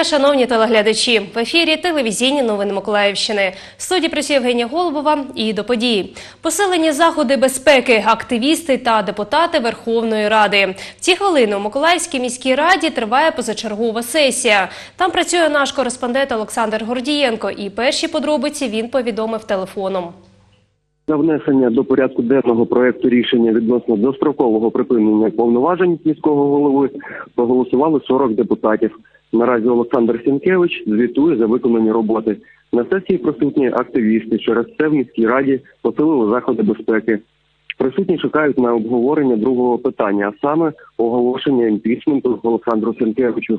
дня, шановні телеглядачі! В ефірі телевізійні новини Миколаївщини. В студії працює Євгенія Голубова і до подій. Посилені заходи безпеки, активісти та депутати Верховної Ради. В ці хвилини у Миколаївській міській раді триває позачергова сесія. Там працює наш кореспондент Олександр Гордієнко і перші подробиці він повідомив телефоном. За внесення до порядку денного проекту рішення відносно дострокового припинення повноважень міського голови проголосували 40 депутатів. Наразі Олександр Сінкевич звітує за виконані роботи. На сесії присутні активісти. Через це в міській раді посилили заходи безпеки. Присутні чекають на обговорення другого питання, а саме оголошення імпічменту Олександру Сінкевичу.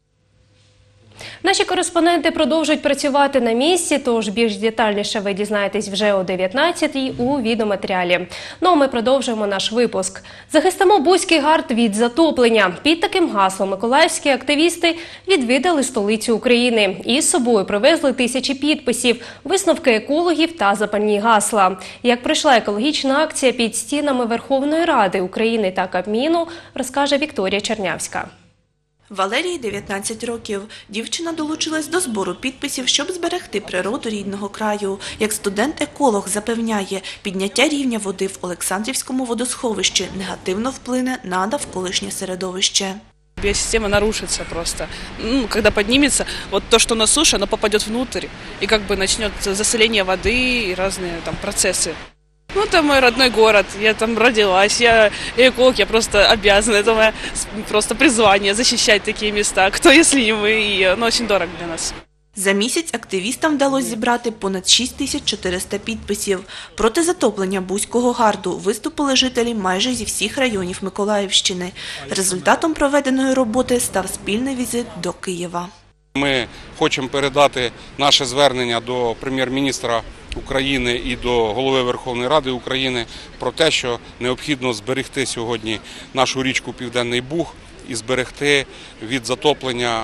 Наші кореспонденти продовжують працювати на місці, тож більш детальніше ви дізнаєтесь вже о 19-й у відеоматеріалі. Ну а ми продовжуємо наш випуск. Захистимо Бузький гард від затоплення. Під таким гаслом миколаївські активісти відвідали столицю України. І з собою привезли тисячі підписів, висновки екологів та запальні гасла. Як пройшла екологічна акція під стінами Верховної Ради України та Кабміну, розкаже Вікторія Чернявська. Валерії 19 років. Дівчина долучилась до збору підписів, щоб зберегти природу рідного краю. Як студент-еколог запевняє, підняття рівня води в Олександрівському водосховищі негативно вплине на навколишнє середовище. Биосистема нарушится просто. Когда поднимется, вот то, что на суше, оно попадет внутрь, и как бы начнет засоление воды и разные там процессы. Ну, это мой родной город, я там родилась, я эколог, я просто обязана, это мое просто призвание защищать такие места. Кто, если не мы, и оно очень дорого для нас. За місяць активістам вдалося зібрати понад 6400 підписів. Проти затоплення Бузького гарду виступили жителі майже зі всіх районів Миколаївщини. Результатом проведеної роботи став спільний візит до Києва. Ми хочемо передати наше звернення до прем'єр-міністра України і до голови Верховної Ради України про те, що необхідно зберегти сьогодні нашу річку Південний Буг і зберегти від затоплення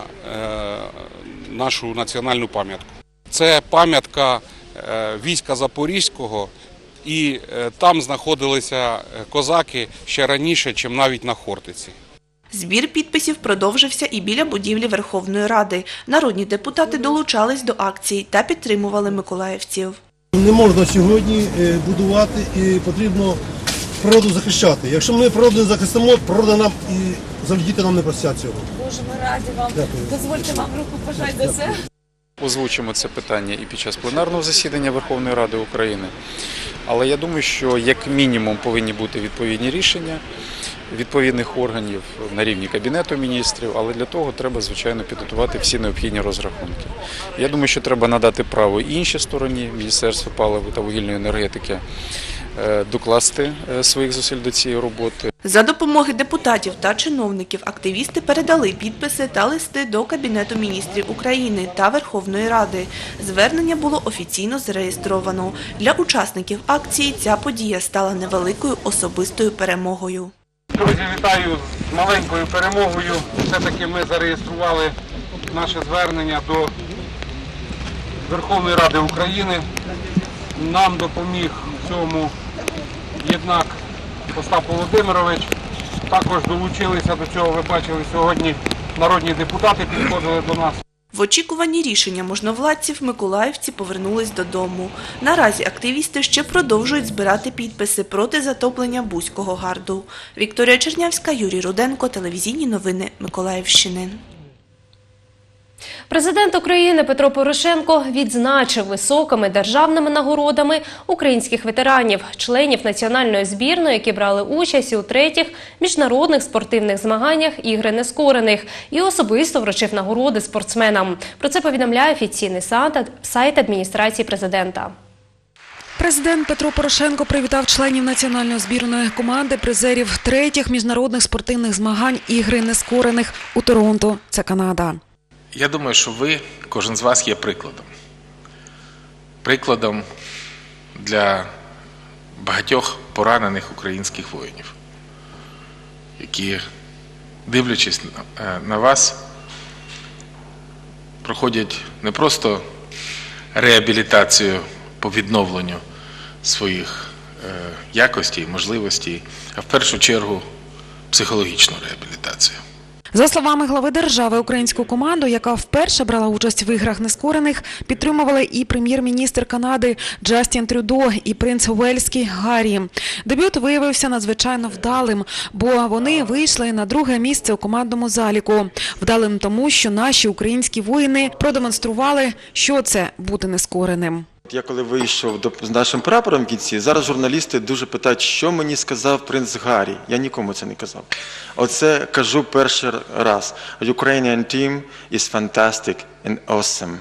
нашу національну пам'ятку. Це пам'ятка війська Запорізького, і там знаходилися козаки ще раніше, ніж навіть на Хортиці. Збір підписів продовжився і біля будівлі Верховної Ради. Народні депутати долучались до акції та підтримували миколаївців. Не можна сьогодні будувати і потрібно природу захищати. Якщо ми природу не захистимо, природа нам і завдіти нам не простять цього. Боже, ми раді вам. Дякую. Дозвольте вам руку пожати за це. Озвучимо це питання і під час пленарного засідання Верховної Ради України. Але я думаю, що як мінімум повинні бути відповідні рішення відповідних органів на рівні Кабінету міністрів, але для того треба, звичайно, підготувати всі необхідні розрахунки. Я думаю, що треба надати право і іншій стороні, Міністерству палива та вугільної енергетики, докласти своїх зусиль до цієї роботи. За допомоги депутатів та чиновників активісти передали підписи та листи до Кабінету міністрів України та Верховної Ради. Звернення було офіційно зареєстровано. Для учасників акції ця подія стала невеликою особистою перемогою. Друзі, вітаю з маленькою перемогою. Все-таки ми зареєстрували наше звернення до Верховної Ради України. Нам допоміг в цьому Єднак Остап Володимирович. Також долучилися до цього, ви бачили, сьогодні народні депутати підходили до нас. В очікуванні рішення можновладців миколаївці повернулись додому. Наразі активісти ще продовжують збирати підписи проти затоплення Бузького гарду. Вікторія Чернявська, Юрій Руденко, телевізійні новини Миколаївщини. Президент України Петро Порошенко відзначив високими державними нагородами українських ветеранів, членів національної збірної, які брали участь у 3-х міжнародних спортивних змаганнях «Ігри нескорених» і особисто вручив нагороди спортсменам. Про це повідомляє офіційний сайт адміністрації президента. Президент Петро Порошенко привітав членів національної збірної команди призерів 3-х міжнародних спортивних змагань «Ігри нескорених» у Торонто. Це Канада. Я думаю, що ви, кожен з вас є прикладом. Прикладом для багатьох поранених українських воїнів, які, дивлячись на вас, проходять не просто реабілітацію по відновленню своїх якостей, можливостей, а в першу чергу психологічну реабілітацію. За словами глави держави, українську команду, яка вперше брала участь в іграх нескорених, підтримували і прем'єр-міністр Канади Джастін Трюдо, і принц Уельський Гаррі. Дебют виявився надзвичайно вдалим, бо вони вийшли на друге місце у командному заліку. Вдалим тому, що наші українські воїни продемонстрували, що це бути нескореним. Я коли вийшов з нашим прапором в кінці, зараз журналісти дуже питають, що мені сказав принц Гаррі. Я нікому це не казав. Оце кажу перший раз. Ukrainian team is fantastic and awesome.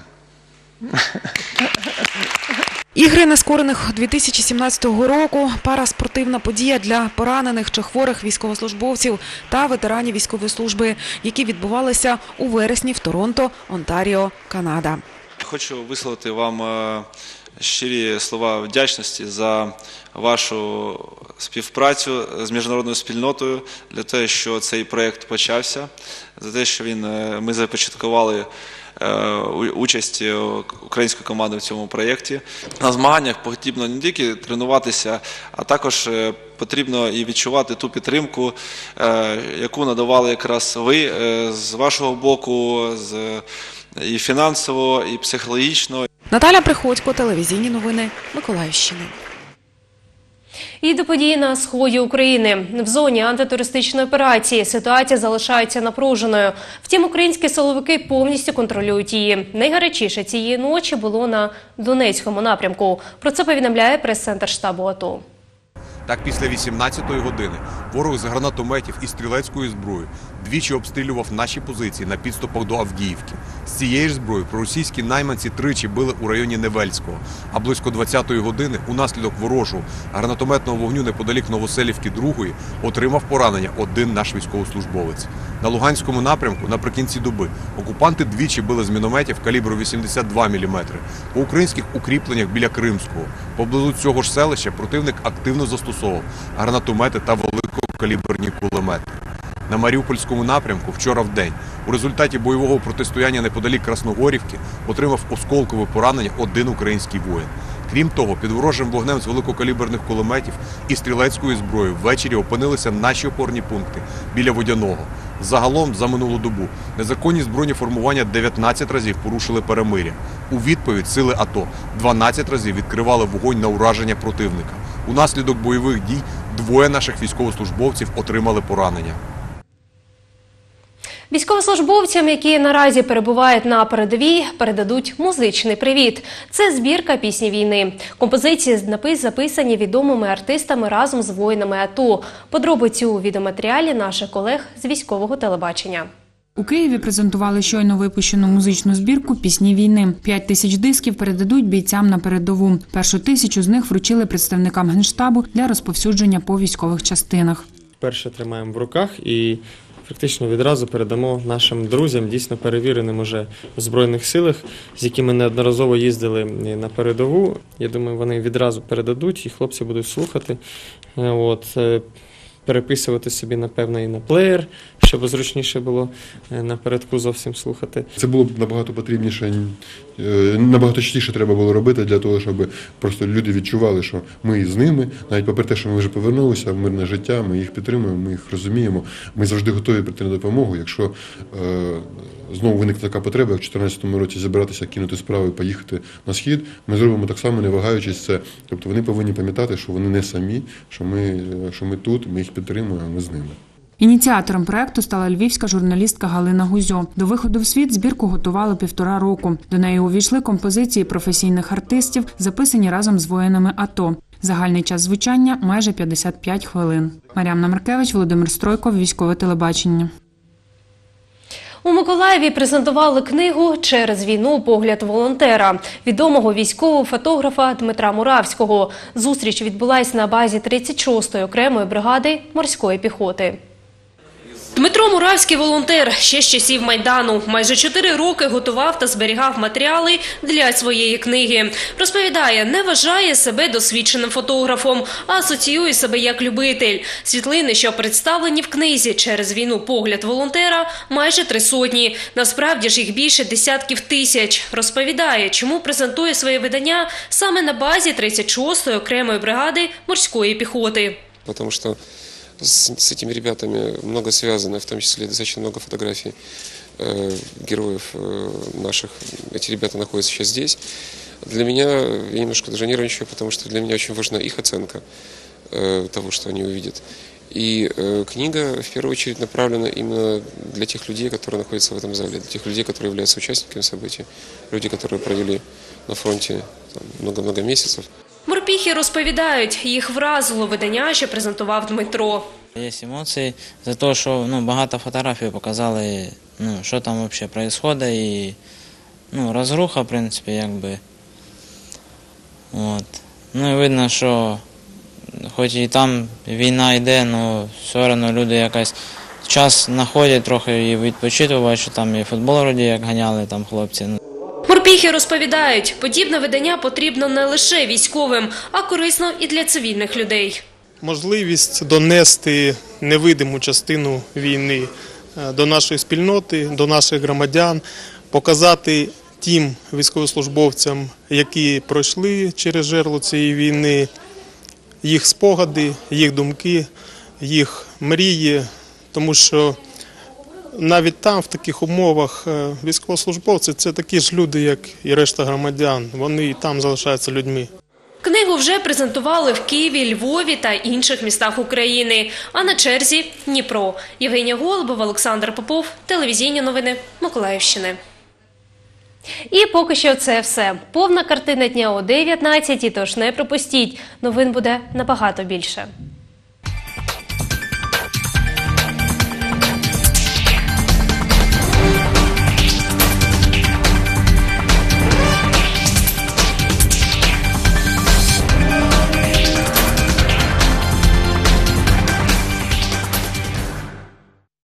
Ігри нескорених 2017 року – параспортивна подія для поранених чи хворих військовослужбовців та ветеранів військової служби, які відбувалися у вересні в Торонто, Онтаріо, Канада. Хочу висловити вам щирі слова вдячності за вашу співпрацю з міжнародною спільнотою, для того, що цей проєкт почався, за те, що ми започаткували участь української команди в цьому проєкті. На змаганнях потрібно не тільки тренуватися, а також потрібно і відчувати ту підтримку, яку надавали якраз ви з вашого боку, і фінансово, і психологічно. Наталя Приходько, телевізійні новини Миколаївщини. І до подій на сході України. В зоні антитерористичної операції ситуація залишається напруженою. Втім, українські силовики повністю контролюють її. Найгарячіше цієї ночі було на Донецькому напрямку. Про це повідомляє прес-центр штабу АТО. Так, після 18-ї години ворог з гранатометів і стрілецькою зброєю двічі обстрілював наші позиції на підступах до Авдіївки. З цієї ж зброї проросійські найманці тричі били у районі Невельського. А близько 20-ї години унаслідок ворожого гранатометного вогню неподалік Новоселівки 2-ї отримав поранення один наш військовослужбовець. На Луганському напрямку наприкінці доби окупанти двічі били з мінометів калібру 82 мм. По українських укріпленнях біля Кримського. Поблизу цього ж селища противник активно застосовував гранатомети та великокаліберні кулемети. На Маріупольському напрямку вчора вдень у результаті бойового протистояння неподалік Красногорівки отримав осколкове поранення один український воїн. Крім того, під ворожим вогнем з великокаліберних кулеметів і стрілецькою зброєю ввечері опинилися наші опорні пункти біля Водяного. Загалом за минулу добу незаконні збройні формування 19 разів порушили перемир'я. У відповідь сили АТО 12 разів відкривали вогонь на ураження противника. Унаслідок бойових дій двоє наших військовослужбовців отримали поранення. Військовослужбовцям, які наразі перебувають на передовій, передадуть музичний привіт. Це збірка пісні війни. Композиції записані відомими артистами разом з воїнами АТО. Подробиці у відеоматеріалі наших колег з військового телебачення. У Києві презентували щойно випущену музичну збірку «Пісні війни». 5 тисяч дисків передадуть бійцям на передову. Першу 1000 з них вручили представникам Генштабу для розповсюдження по військових частинах. Перше тримаємо в руках і фактично відразу передамо нашим друзям, дійсно перевіреним уже в Збройних силах, з якими неодноразово їздили на передову. Я думаю, вони відразу передадуть і хлопці будуть слухати. Переписувати собі, напевно, і на плеєр, щоб зручніше було напередку зовсім слухати. Це було б набагато потрібніше, набагато частіше треба було робити для того, щоб просто люди відчували, що ми з ними, навіть попри те, що ми вже повернулися в мирне життя, ми їх підтримуємо, ми їх розуміємо, ми завжди готові прийти на допомогу. Якщо знову виникне така потреба, як в 2014 році зібратися, кинути справи і поїхати на схід, ми зробимо так само, не вагаючись це. Тобто вони повинні пам'ятати, що вони не самі, що ми тут, ми їх підтримуємо, ми з ними. Ініціатором проекту стала львівська журналістка Галина Гузьо. До виходу в світ збірку готували 1,5 року. До неї увійшли композиції професійних артистів, записані разом з воїнами АТО. Загальний час звучання – майже 55 хвилин. Мар'яна Маркевич, Володимир Стройко, Військове телебачення. У Миколаєві презентували книгу «Через війну. Погляд волонтера» відомого військового фотографа Дмитра Муравського. Зустріч відбулась на базі 36-ї окремої бригади морської піхоти. Дмитро Муравський – волонтер ще з часів Майдану. Майже 4 роки готував та зберігав матеріали для своєї книги. Розповідає, не вважає себе досвідченим фотографом, а асоціює себе як любитель. Світлини, що представлені в книзі «Через війну. Погляд волонтера» майже 300. Насправді ж їх більше десятків тисяч. Розповідає, чому презентує своє видання саме на базі 36-ї окремої бригади морської піхоти. Тому що с этими ребятами много связано, в том числе достаточно много фотографий героев наших. Эти ребята находятся сейчас здесь. Для меня, я немножко даже нервничаю, потому что для меня очень важна их оценка того, что они увидят. И книга в первую очередь направлена именно для тех людей, которые находятся в этом зале, для тех людей, которые являются участниками событий, люди, которые провели на фронті много-много місяців. Морпіхи розповідають, їх вразило видання, що презентував Дмитро. Є емоції за те, що багато фотографій показали, що там взагалі відбувається, і розруха, в принципі, якби. От. Ну і видно, що хоч і там війна йде, але все одно люди якось час знаходять трохи і відпочитувати, що там і футбол вроді як ганяли там хлопці. Морпіхи розповідають, подібне видання потрібно не лише військовим, а корисно і для цивільних людей. Можливість донести невидиму частину війни до нашої спільноти, до наших громадян, показати тим військовослужбовцям, які пройшли через жерло цієї війни, їх спогади, їх думки, їх мрії, тому що навіть там, в таких умовах, військовослужбовці – це такі ж люди, як і решта громадян, вони і там залишаються людьми. Книгу вже презентували в Києві, Львові та інших містах України, а на черзі – Дніпро. Євгенія Голубова, Олександр Попов, телевізійні новини Миколаївщини. І поки що це все. Повна картина дня о 19-й, тож не пропустіть. Новин буде набагато більше.